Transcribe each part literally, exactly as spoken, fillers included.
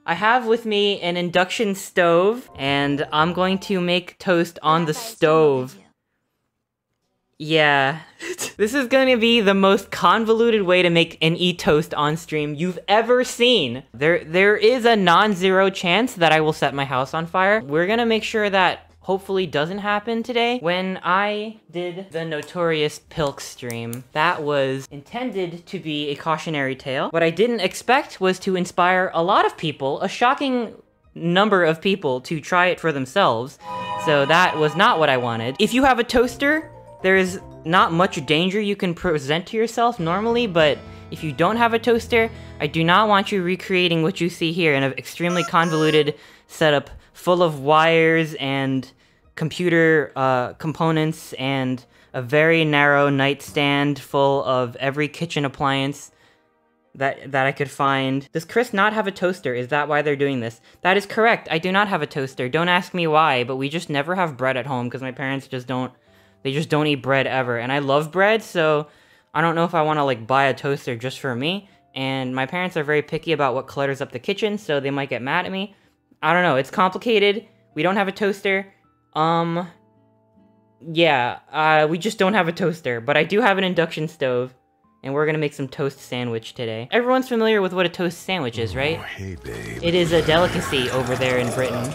I have with me an induction stove, and I'm going to make toast on the stove. Yeah. This is gonna be the most convoluted way to make and eat toast on stream you've ever seen. There, there is a non-zero chance that I will set my house on fire. We're gonna make sure that hopefully doesn't happen today. When I did the notorious Pilk stream, that was intended to be a cautionary tale. What I didn't expect was to inspire a lot of people, a shocking number of people, to try it for themselves. So that was not what I wanted. If you have a toaster, there is not much danger you can present to yourself normally, but if you don't have a toaster, I do not want you recreating what you see here in an extremely convoluted setup full of wires and computer uh, components and a very narrow nightstand full of every kitchen appliance that that I could find. Does Chris not have a toaster? Is that why they're doing this? That is correct. I do not have a toaster. Don't ask me why, but we just never have bread at home because my parents just don't They just don't eat bread ever, and I love bread, so I don't know if I want to, like, buy a toaster just for me, and my parents are very picky about what clutters up the kitchen, so they might get mad at me. I don't know, it's complicated. We don't have a toaster. Um, yeah, uh, we just don't have a toaster, but I do have an induction stove, and we're gonna make some toast sandwich today. Everyone's familiar with what a toast sandwich is, right? Oh, hey, babe. It is a delicacy over there in Britain.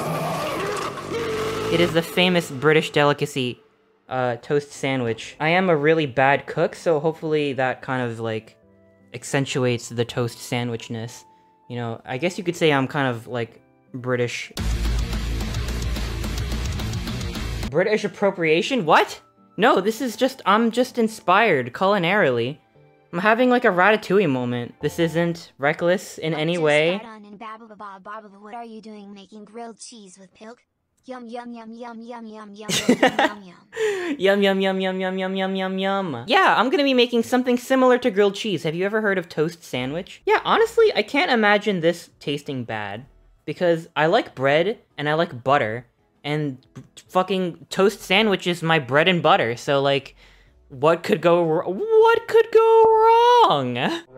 It is the famous British delicacy. Uh, toast sandwich. I am a really bad cook, so hopefully that kind of, like, accentuates the toast sandwichness. You know, I guess you could say I'm kind of, like, British. British appropriation? What? No, this is just, I'm just inspired culinarily. I'm having, like, a Ratatouille moment. This isn't reckless in any way. What are you doing making grilled cheese with Pilk? Yum yum yum yum yum yum yum yum yum Yum yum yum yum yum yum yum yum yum. Yeah, I'm gonna be making something similar to grilled cheese. Have you ever heard of toast sandwich? Yeah, honestly, I can't imagine this tasting bad. Because I like bread, and I like butter, and fucking toast sandwich is my bread and butter, so like, what could go wrong? What could go wrong?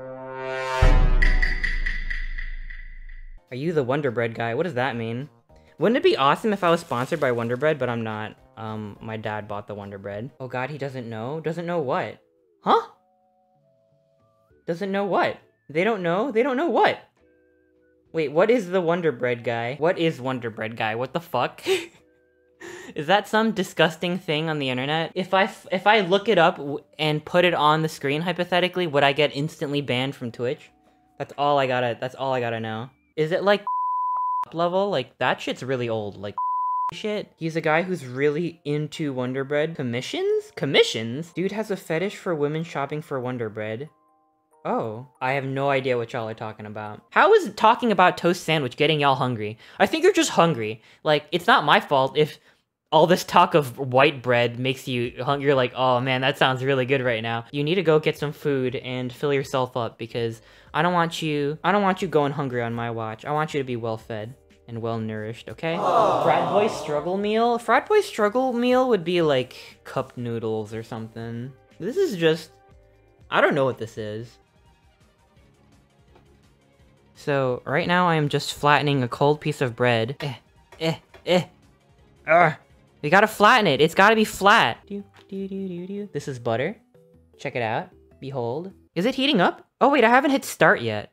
Are you the Wonder Bread guy? What does that mean? Wouldn't it be awesome if I was sponsored by Wonder Bread, but I'm not? Um, my dad bought the Wonder Bread. Oh god, he doesn't know? Doesn't know what? Huh? Doesn't know what? They don't know? They don't know what? Wait, what is the Wonder Bread guy? What is Wonder Bread guy? What the fuck? Is that some disgusting thing on the internet? If I, f if I look it up w and put it on the screen, hypothetically, would I get instantly banned from Twitch? That's all I gotta- that's all I gotta know. Is it like level? Like, that shit's really old. Like, shit. He's a guy who's really into Wonder Bread. Commissions? Commissions? Dude has a fetish for women shopping for Wonder Bread. Oh. I have no idea what y'all are talking about. How is talking about toast sandwich getting y'all hungry? I think you're just hungry. Like, it's not my fault if all this talk of white bread makes you hungry. You're like, oh man, that sounds really good right now. You need to go get some food and fill yourself up because I don't want you, I don't want you going hungry on my watch. I want you to be well fed and well nourished, okay? Aww. Frat boy struggle meal? Frat boy struggle meal would be like cup noodles or something. This is just, I don't know what this is. So right now I am just flattening a cold piece of bread. Eh, eh, eh. Ugh. We gotta flatten it. It's gotta be flat. Do, do, do, do, do. This is butter. Check it out. Behold. Is it heating up? Oh wait, I haven't hit start yet.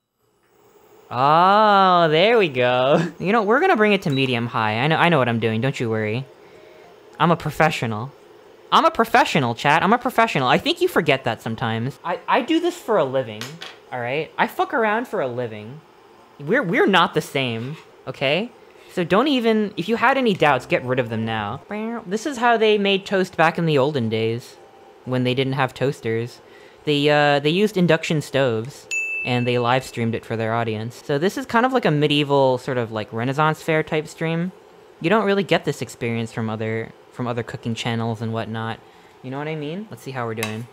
Oh, there we go. You know, we're gonna bring it to medium high. I know, I know what I'm doing. Don't you worry. I'm a professional. I'm a professional, chat. I'm a professional. I think you forget that sometimes. I, I do this for a living, all right? I fuck around for a living. We're, we're not the same, okay? So don't even, if you had any doubts, get rid of them now. This is how they made toast back in the olden days, when they didn't have toasters. They, uh, they used induction stoves, and they live streamed it for their audience. So this is kind of like a medieval, sort of like Renaissance fair type stream. You don't really get this experience from other, from other cooking channels and whatnot. You know what I mean? Let's see how we're doing.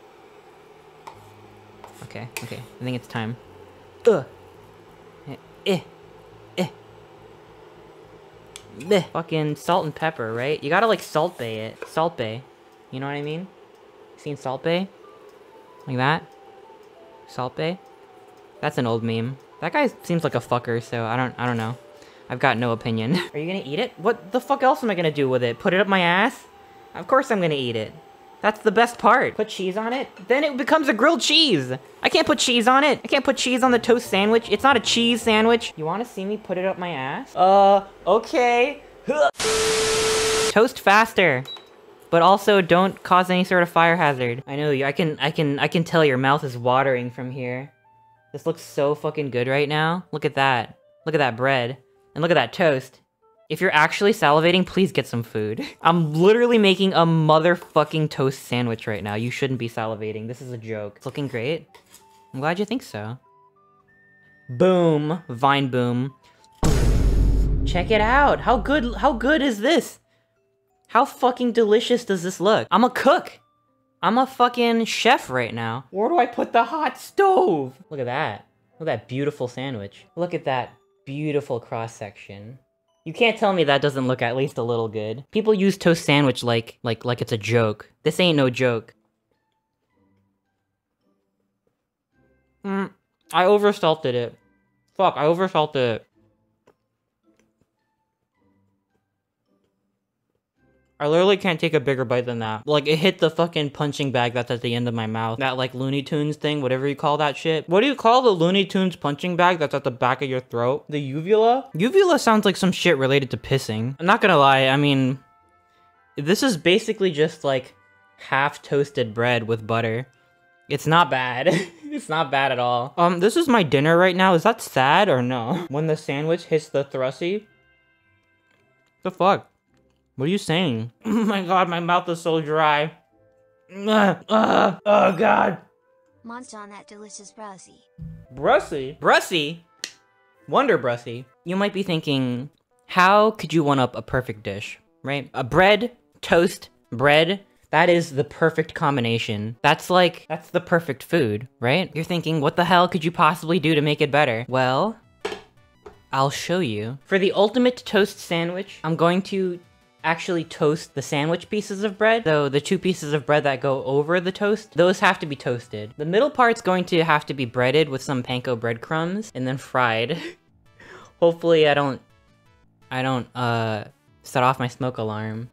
Okay, okay, I think it's time. Ugh. Eh, eh. Bleh. Fucking salt and pepper, right? You gotta like salt bay it. Salt bay. You know what I mean? Seen salt bay? Like that? Salt bay? That's an old meme. That guy seems like a fucker, so I don't I don't know. I've got no opinion. Are you gonna eat it? What the fuck else am I gonna do with it? Put it up my ass? Of course I'm gonna eat it. That's the best part. Put cheese on it, then it becomes a grilled cheese. I can't put cheese on it. I can't put cheese on the toast sandwich. It's not a cheese sandwich. You wanna see me put it up my ass? Uh, okay. Toast faster, but also don't cause any sort of fire hazard. I know you, I can, I can, I can tell your mouth is watering from here. This looks so fucking good right now. Look at that. Look at that bread. And look at that toast. If you're actually salivating, please get some food. I'm literally making a motherfucking toast sandwich right now. You shouldn't be salivating. This is a joke. It's looking great. I'm glad you think so. Boom. Vine boom. Check it out. How good, how good is this? How fucking delicious does this look? I'm a cook. I'm a fucking chef right now. Where do I put the hot stove? Look at that. Look at that beautiful sandwich. Look at that beautiful cross-section. You can't tell me that doesn't look at least a little good. People use toast sandwich like, like, like it's a joke. This ain't no joke. Mm, I oversalted it. Fuck, I oversalted it. I literally can't take a bigger bite than that. Like, it hit the fucking punching bag that's at the end of my mouth. That, like, Looney Tunes thing, whatever you call that shit. What do you call the Looney Tunes punching bag that's at the back of your throat? The uvula? Uvula sounds like some shit related to pissing. I'm not gonna lie, I mean... This is basically just, like, half-toasted bread with butter. It's not bad. It's not bad at all. Um, this is my dinner right now. Is that sad or no? When the sandwich hits the thrusty? The fuck? What are you saying? Oh my god, my mouth is so dry. Uh, uh, oh god. Monster on that delicious brussy. Brussy? Brussy? Wonder Brussy. You might be thinking, how could you one-up a perfect dish, right? A bread, toast, bread, that is the perfect combination. That's like, that's the perfect food, right? You're thinking, what the hell could you possibly do to make it better? Well, I'll show you. For the ultimate toast sandwich, I'm going to actually toast the sandwich pieces of bread. So the two pieces of bread that go over the toast, those have to be toasted. The middle part's going to have to be breaded with some panko breadcrumbs and then fried. Hopefully I don't, I don't, uh, set off my smoke alarm.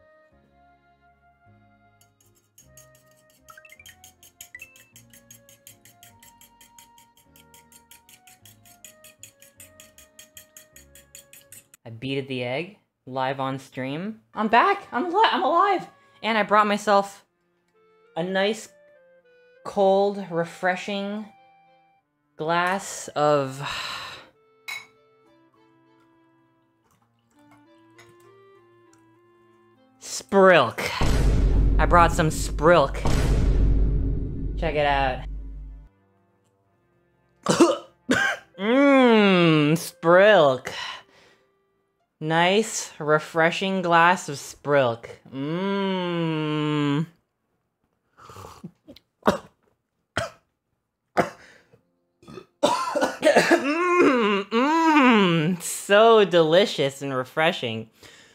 I beated the egg. Live on stream. I'm back! I'm, li I'm alive! And I brought myself a nice, cold, refreshing glass of... Sprilk. I brought some Sprilk. Check it out. Mmm, Sprilk. Nice, refreshing glass of Sprilk. Mmm. Mmm, mmm, so delicious and refreshing.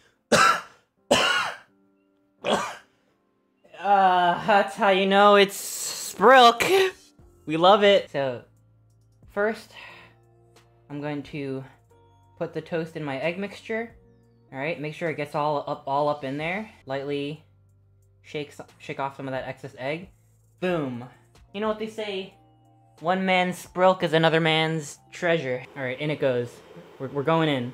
Uh, that's how you know it's Sprilk. We love it. So, first, I'm going to put the toast in my egg mixture. All right, make sure it gets all up, all up in there. Lightly shake, shake off some of that excess egg. Boom. You know what they say? One man's Sprilk is another man's treasure. All right, in it goes. We're, we're going in.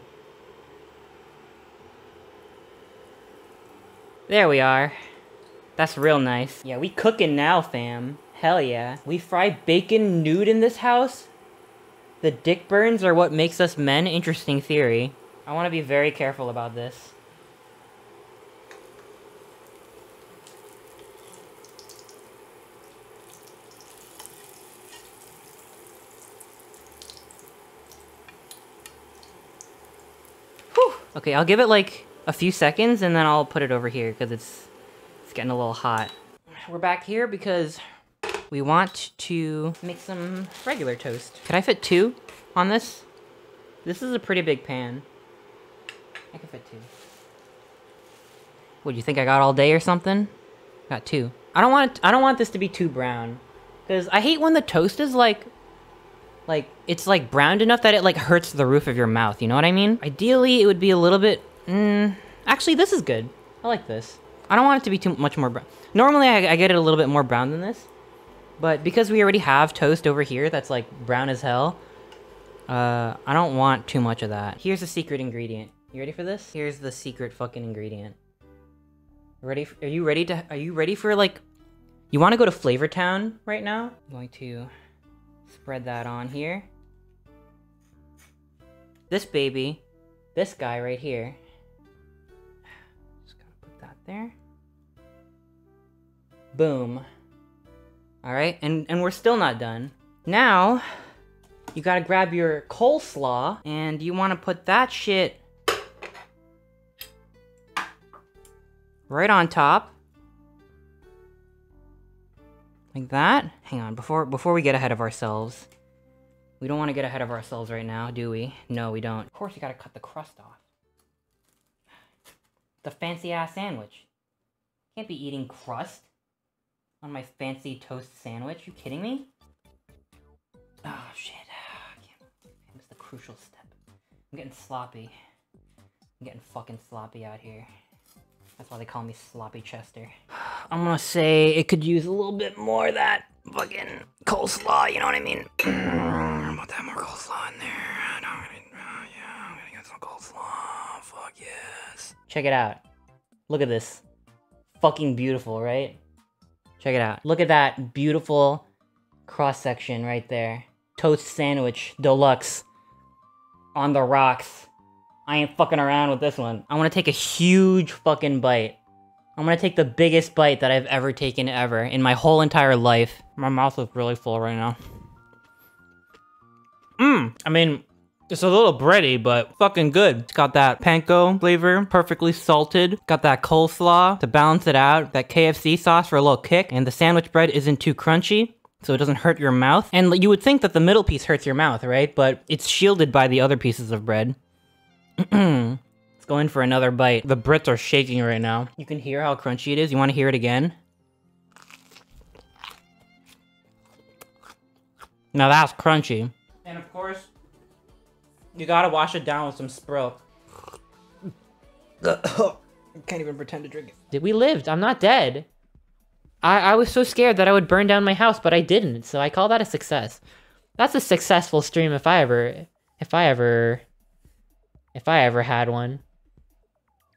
There we are. That's real nice. Yeah, we cooking now, fam. Hell yeah. We fry bacon nude in this house? The dick burns are what makes us men? Interesting theory. I want to be very careful about this. Whew. Okay, I'll give it like a few seconds and then I'll put it over here because it's it's getting a little hot. We're back here because we want to make some regular toast. Could I fit two on this? This is a pretty big pan. I can fit two. What, do you think I got all day or something? Got two. I don't want it, I don't want this to be too brown. Because I hate when the toast is like, like it's like browned enough that it like hurts the roof of your mouth, you know what I mean? Ideally, it would be a little bit, mm, actually this is good. I like this. I don't want it to be too much more brown. Normally I, I get it a little bit more brown than this, but because we already have toast over here that's like brown as hell, uh, I don't want too much of that. Here's the secret ingredient. You ready for this? Here's the secret fucking ingredient. Ready? For, are you ready to, are you ready for like, you want to go to Flavor Town right now? I'm going to spread that on here. This baby, this guy right here. Just gotta put that there. Boom. Alright, and, and we're still not done. Now, you gotta grab your coleslaw, and you wanna put that shit right on top. Like that. Hang on, before before we get ahead of ourselves. We don't want to get ahead of ourselves right now, do we? No, we don't. Of course you gotta cut the crust off. The fancy-ass sandwich. Can't be eating crust on my fancy toast sandwich. You kidding me? Oh, shit. I can't. I missed the crucial step. I'm getting sloppy. I'm getting fucking sloppy out here. That's why they call me Sloppy Chester. I'm gonna say it could use a little bit more of that fucking coleslaw, you know what I mean? I'm about to have more coleslaw in there. I'm gonna, uh, yeah, I'm gonna get some coleslaw. Fuck yes. Check it out. Look at this. Fucking beautiful, right? Check it out. Look at that beautiful cross-section right there. Toast sandwich deluxe on the rocks. I ain't fucking around with this one. I want to take a huge fucking bite. I'm gonna take the biggest bite that I've ever taken ever in my whole entire life. My mouth is really full right now. Mmm. I mean, it's a little bready, but fucking good. It's got that panko flavor, perfectly salted. Got that coleslaw to balance it out. That K F C sauce for a little kick. And the sandwich bread isn't too crunchy, so it doesn't hurt your mouth. And you would think that the middle piece hurts your mouth, right? But it's shielded by the other pieces of bread. Let's go in for another bite. The Brits are shaking right now. You can hear how crunchy it is. You want to hear it again? Now that's crunchy. And of course, you gotta wash it down with some Sprite. Can't even pretend to drink it. We lived. I'm not dead. I, I was so scared that I would burn down my house, but I didn't. So I call that a success. That's a successful stream if I ever... If I ever... If I ever had one.